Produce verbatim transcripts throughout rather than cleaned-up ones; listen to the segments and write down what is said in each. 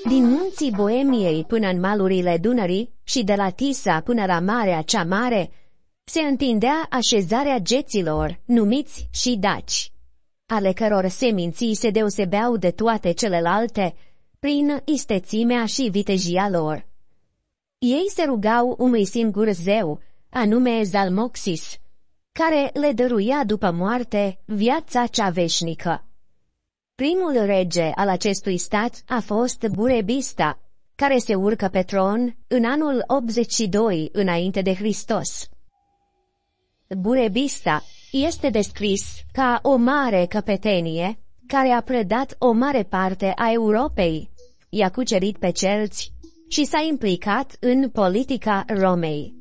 Din munții Boemiei până în malurile Dunării și de la Tisa până la Marea cea Mare, se întindea așezarea geților, numiți și daci, ale căror seminții se deosebeau de toate celelalte prin istețimea și vitejia lor. Ei se rugau unui singur zeu, anume Zalmoxis, care le dăruia după moarte viața cea veșnică. Primul rege al acestui stat a fost Burebista, care se urcă pe tron în anul optzeci și doi înainte de Hristos. Burebista este descris ca o mare căpetenie care a predat o mare parte a Europei, i-a cucerit pe celți și s-a implicat în politica Romei.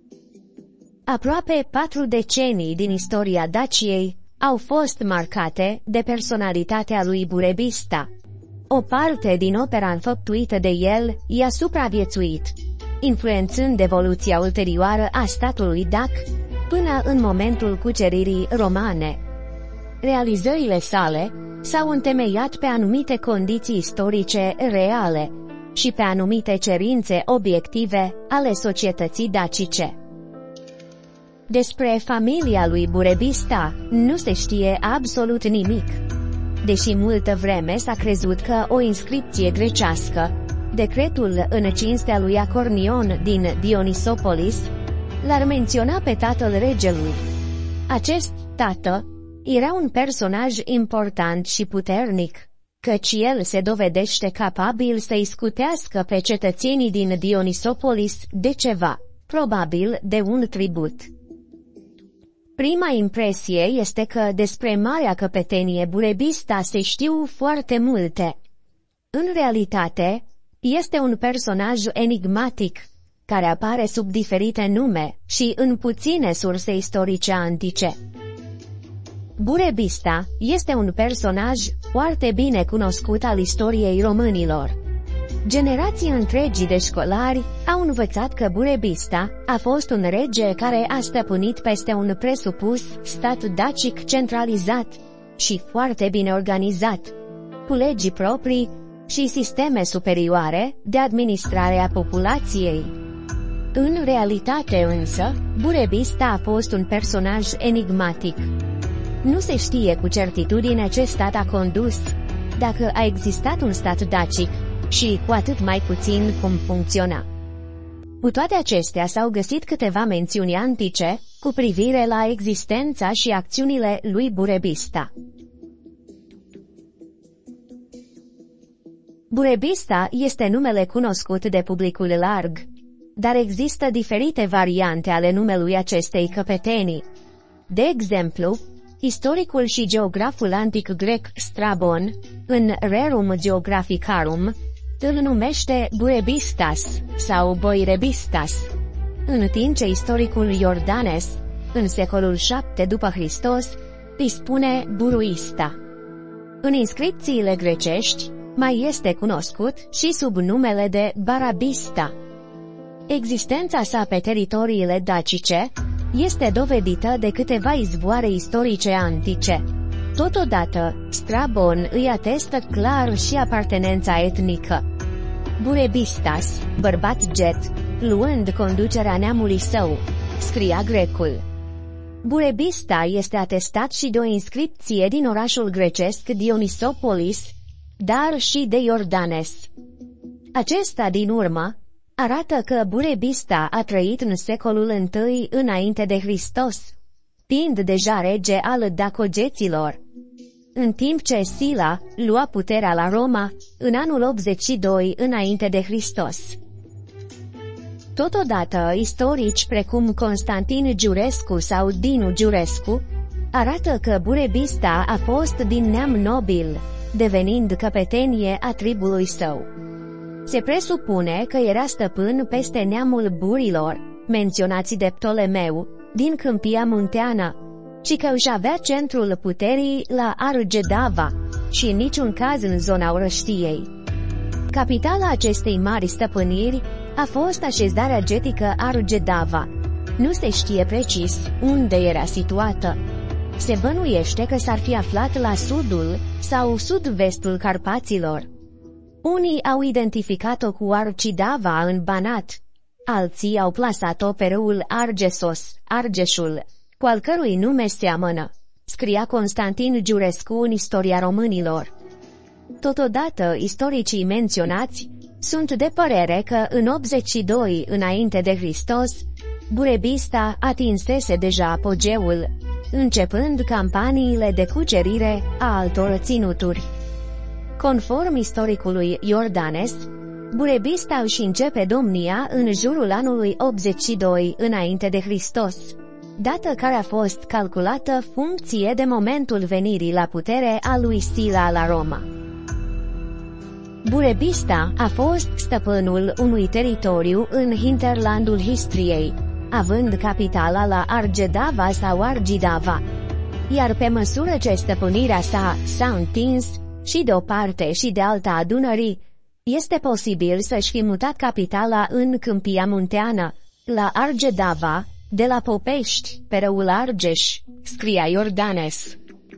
Aproape patru decenii din istoria Daciei au fost marcate de personalitatea lui Burebista. O parte din opera înfăptuită de el i-a supraviețuit, influențând evoluția ulterioară a statului dac până în momentul cuceririi romane. Realizările sale s-au întemeiat pe anumite condiții istorice reale și pe anumite cerințe obiective ale societății dacice. Despre familia lui Burebista nu se știe absolut nimic, deși multă vreme s-a crezut că o inscripție grecească, decretul în cinstea lui Acornion din Dionisopolis, l-ar menționa pe tatăl regelui. Acest tată era un personaj important și puternic, căci el se dovedește capabil să-i scutească pe cetățenii din Dionisopolis de ceva, probabil de un tribut. Prima impresie este că despre marea căpetenie Burebista se știu foarte multe. În realitate, este un personaj enigmatic, care apare sub diferite nume și în puține surse istorice antice. Burebista este un personaj foarte bine cunoscut al istoriei românilor. Generații întregi de școlari au învățat că Burebista a fost un rege care a stăpânit peste un presupus stat dacic centralizat și foarte bine organizat, cu legii proprii și sisteme superioare de administrare a populației. În realitate însă, Burebista a fost un personaj enigmatic. Nu se știe cu certitudine ce stat a condus, dacă a existat un stat dacic, și cu atât mai puțin cum funcționa. Cu toate acestea s-au găsit câteva mențiuni antice cu privire la existența și acțiunile lui Burebista. Burebista este numele cunoscut de publicul larg, dar există diferite variante ale numelui acestei căpetenii. De exemplu, istoricul și geograful antic grec Strabon, în Rerum Geographicarum, îl numește Burebistas sau Boirebistas, în timp ce istoricul Iordanes, în secolul șapte după Hristos, îi spune Buruista. În inscripțiile grecești, mai este cunoscut și sub numele de Barabista. Existența sa pe teritoriile dacice este dovedită de câteva izvoare istorice antice. Totodată, Strabon îi atestă clar și apartenența etnică. Burebistas, bărbat jet, luând conducerea neamului său, scria grecul. Burebista este atestat și de o inscripție din orașul grecesc Dionisopolis, dar și de Iordanes. Acesta din urmă arată că Burebista a trăit în secolul întâi înainte de Hristos, fiind deja rege al dacogeților, în timp ce Sila lua puterea la Roma în anul optzeci și doi înainte de Hristos. Totodată, istorici precum Constantin Giurescu sau Dinu Giurescu arată că Burebista a fost din neam nobil, devenind căpetenie a tribului său. Se presupune că era stăpân peste neamul burilor, menționați de Ptolemeu, din Câmpia Munteană, și că își avea centrul puterii la Argedava și în niciun caz în zona Orăștiei. Capitala acestei mari stăpâniri a fost așezarea getică Argedava. Nu se știe precis unde era situată. Se bănuiește că s-ar fi aflat la sudul sau sud-vestul Carpaților. Unii au identificat-o cu Arcidava în Banat, alții au plasat-o pe râul Argesos, Argeșul, cu al cărui nume seamănă, scria Constantin Giurescu în Istoria Românilor. Totodată, istoricii menționați sunt de părere că în optzeci și doi înainte de Hristos, Burebista atinsese deja apogeul, începând campaniile de cucerire a altor ținuturi. Conform istoricului Iordanes, Burebista își începe domnia în jurul anului optzeci și doi înainte de Hristos, dată care a fost calculată funcție de momentul venirii la putere a lui Sila la Roma. Burebista a fost stăpânul unui teritoriu în hinterlandul Histriei, având capitala la Argedava sau Argidava, iar pe măsură ce stăpânirea sa s-a întins și de o parte și de alta a Dunării, este posibil să-și fi mutat capitala în Câmpia Munteană, la Argedava, de la Popești, pe râul Argeș, scria Iordanes.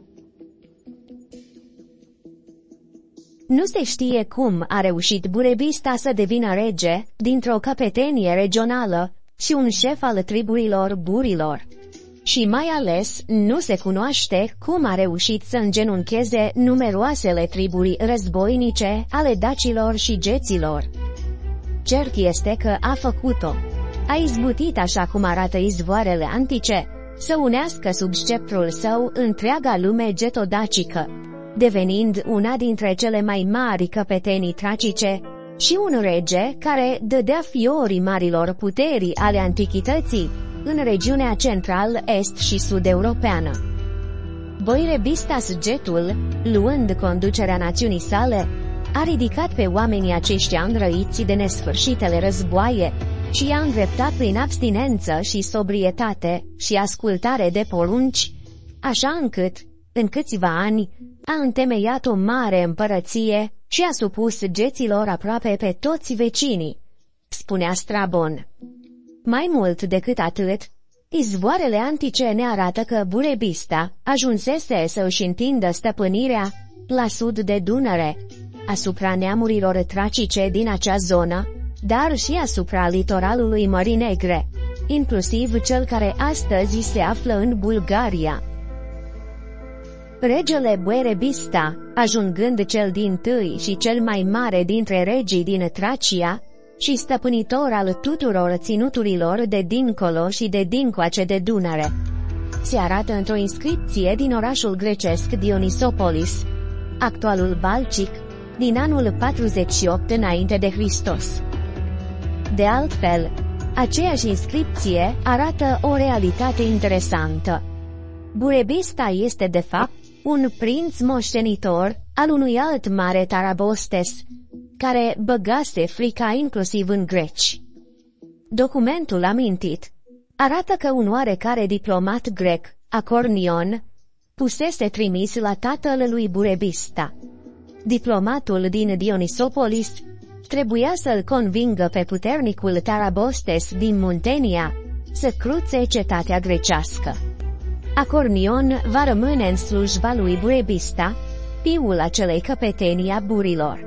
Nu se știe cum a reușit Burebista să devină rege, dintr-o căpetenie regională, și un șef al triburilor burilor. Și mai ales, nu se cunoaște cum a reușit să îngenuncheze numeroasele triburi războinice ale dacilor și geților. Cert este că a făcut-o. A izbutit, așa cum arată izvoarele antice, să unească sub sceptrul său întreaga lume getodacică, devenind una dintre cele mai mari căpetenii tracice și un rege care dădea fiori marilor puteri ale antichității în regiunea central-est și sud-europeană. Burebistas Getul, luând conducerea națiunii sale, a ridicat pe oamenii aceștia înrăiți de nesfârșitele războaie și i-a îndreptat prin abstinență și sobrietate și ascultare de porunci, așa încât, în câțiva ani, a întemeiat o mare împărăție și a supus geților aproape pe toți vecinii, spunea Strabon. Mai mult decât atât, izvoarele antice ne arată că Burebista ajunsese să își întindă stăpânirea la sud de Dunăre, asupra neamurilor tracice din acea zonă, dar și asupra litoralului Mării Negre, inclusiv cel care astăzi se află în Bulgaria. Regele Burebista, ajungând cel dintâi și cel mai mare dintre regii din Tracia, și stăpânitor al tuturor ținuturilor de dincolo și de dincoace de Dunăre, se arată într-o inscripție din orașul grecesc Dionisopolis, actualul Balcic, din anul patruzeci și opt înainte de Hristos. De altfel, aceeași inscripție arată o realitate interesantă. Burebista este de fapt un prinț moștenitor al unui alt mare Tarabostes, care băgase frica inclusiv în greci. Documentul amintit arată că un oarecare diplomat grec, Acornion, pusese trimis la tatăl lui Burebista. Diplomatul din Dionisopolis trebuia să-l convingă pe puternicul Tarabostes din Muntenia să cruțe cetatea grecească. Acornion va rămâne în slujba lui Burebista, fiul acelei căpetenii a burilor.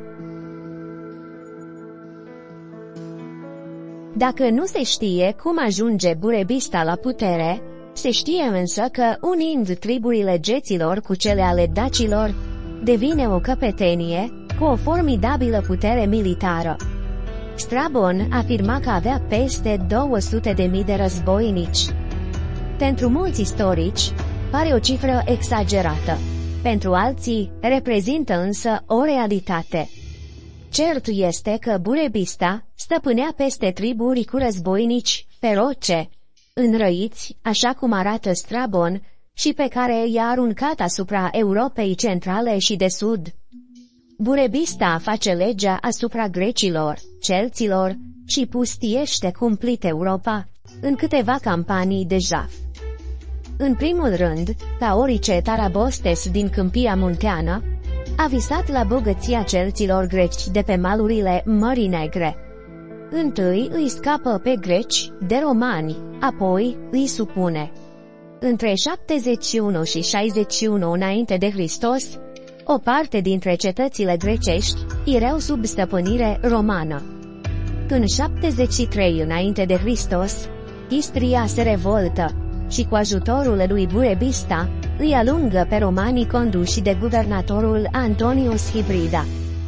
Dacă nu se știe cum ajunge Burebista la putere, se știe însă că, unind triburile geților cu cele ale dacilor, devine o căpetenie cu o formidabilă putere militară. Strabon afirma că avea peste două sute de mii de războinici. Pentru mulți istorici, pare o cifră exagerată. Pentru alții, reprezintă însă o realitate. Cert este că Burebista stăpânea peste triburi cu războinici feroce, înrăiți, așa cum arată Strabon, și pe care i-a aruncat asupra Europei centrale și de sud. Burebista face legea asupra grecilor, celților și pustiește cumplit Europa în câteva campanii de jaf. În primul rând, ca orice Tarabostes din Câmpia Munteană, a visat la bogăția celților greci de pe malurile Mării Negre. Întâi îi scapă pe greci de romani, apoi îi supune. Între șaptezeci și unu și șaizeci și unu înainte de Hristos, O parte dintre cetățile grecești erau sub stăpânire romană. În șaptezeci și trei înainte de Hristos, Istria se revoltă și cu ajutorul lui Burebista îi alungă pe romanii conduși de guvernatorul Antonius Hibrida.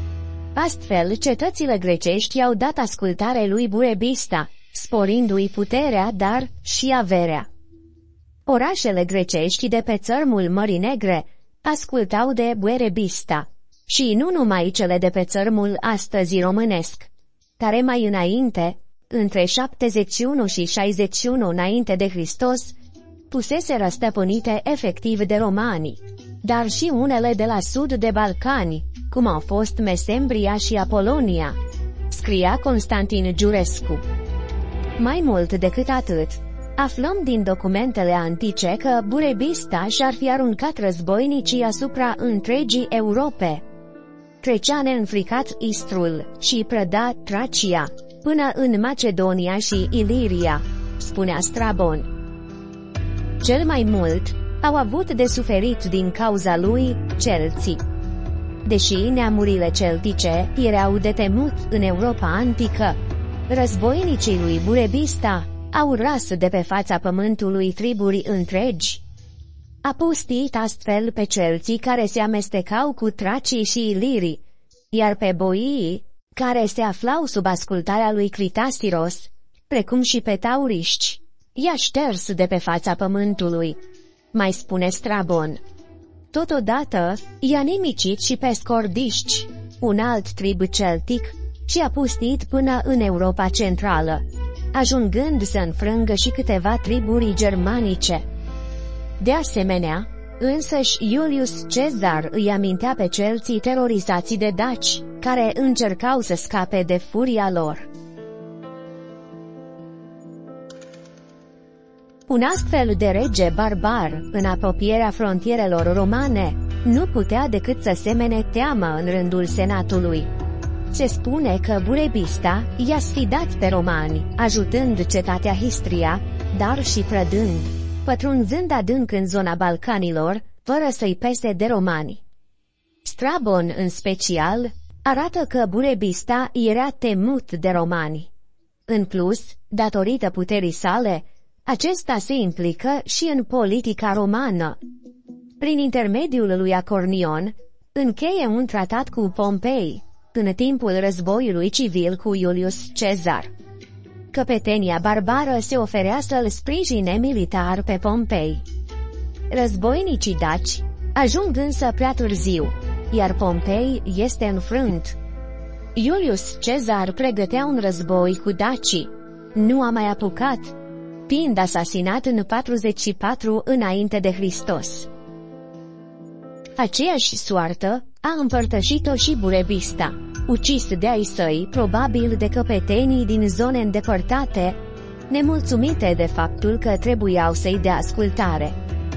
Astfel, cetățile grecești i-au dat ascultare lui Burebista, sporindu-i puterea, dar și averea. Orașele grecești de pe țărmul Mării Negre ascultau de Burebista, și nu numai cele de pe țărmul astăzi românesc, care mai înainte, între șaptezeci și unu și șaizeci și unu înainte de Hristos, puseseră stăpânite efectiv de romani, dar și unele de la sud de Balcani, cum au fost Mesembria și Apolonia, scria Constantin Giurescu. Mai mult decât atât, aflăm din documentele antice că Burebista și-ar fi aruncat războinicii asupra întregii Europe. Trecea neînfricat Istrul și prăda Tracia, până în Macedonia și Iliria, spunea Strabon. Cel mai mult, au avut de suferit din cauza lui celții. Deși neamurile celtice erau de temut în Europa antică, războinicii lui Burebista au ras de pe fața pământului triburi întregi. A pustit astfel pe celții care se amestecau cu tracii și ilirii, iar pe boii, care se aflau sub ascultarea lui Critasiros, precum și pe tauriști, i-a șters de pe fața pământului, mai spune Strabon. Totodată, i-a nimicit și pe scordiști, un alt trib celtic, și a pustit până în Europa Centrală, ajungând să înfrângă și câteva triburi germanice. De asemenea, însăși Iulius Cezar îi amintea pe celții terorizați de daci, care încercau să scape de furia lor. Un astfel de rege barbar, în apropierea frontierelor romane, nu putea decât să semene teamă în rândul senatului. Se spune că Burebista i-a sfidat pe romani, ajutând cetatea Histria, dar și prădând, pătrunzând adânc în zona Balcanilor, fără să-i pese de romani. Strabon, în special, arată că Burebista era temut de romani. În plus, datorită puterii sale, acesta se implică și în politica romană. Prin intermediul lui Acornion, încheie un tratat cu Pompei, în timpul războiului civil cu Iulius Cezar. Căpetenia barbară se oferea să-l sprijine militar pe Pompei. Războinicii daci ajung însă prea târziu, iar Pompei este înfrânt. Iulius Cezar pregătea un război cu dacii. Nu a mai apucat, fiind asasinat în patruzeci și patru înainte de Hristos. Aceeași soartă a împărtășit-o și Burebista, ucis de ai săi, probabil de căpetenii din zone îndepărtate, nemulțumite de faptul că trebuiau să-i dea ascultare.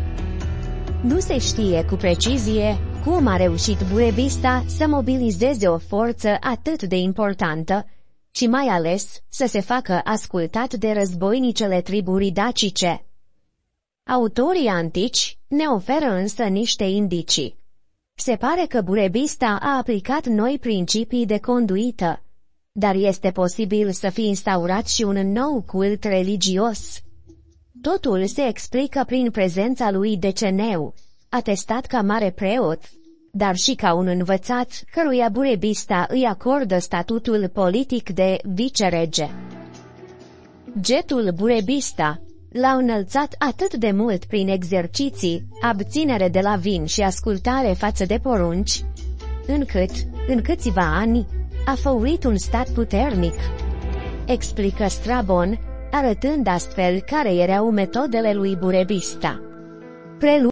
Nu se știe cu precizie cum a reușit Burebista să mobilizeze o forță atât de importantă și mai ales să se facă ascultat de războinicele triburii dacice. Autorii antici ne oferă însă niște indicii. Se pare că Burebista a aplicat noi principii de conduită, dar este posibil să fi instaurat și un nou cult religios. Totul se explică prin prezența lui Deceneu, atestat ca mare preot, dar și ca un învățat căruia Burebista îi acordă statutul politic de vicerege. Getul Burebista l-a înălțat atât de mult prin exerciții, abținere de la vin și ascultare față de porunci, încât, în câțiva ani, a făurit un stat puternic. Explică Strabon, arătând astfel care erau metodele lui Burebista. Prelu